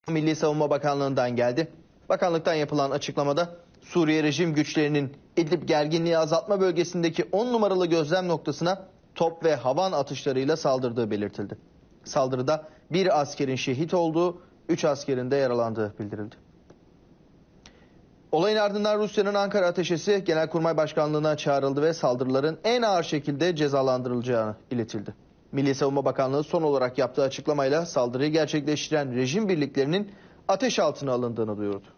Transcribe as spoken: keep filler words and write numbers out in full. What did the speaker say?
Milli Savunma Bakanlığı'ndan geldi. Bakanlıktan yapılan açıklamada Suriye rejim güçlerinin İdlib gerginliği azaltma bölgesindeki on numaralı gözlem noktasına top ve havan atışlarıyla saldırdığı belirtildi. Saldırıda bir askerin şehit olduğu, üç askerin de yaralandığı bildirildi. Olayın ardından Rusya'nın Ankara Ateşesi Genelkurmay Başkanlığı'na çağrıldı ve saldırıların en ağır şekilde cezalandırılacağı iletildi. Milli Savunma Bakanlığı son olarak yaptığı açıklamayla saldırıyı gerçekleştiren rejim birliklerinin ateş altına alındığını duyurdu.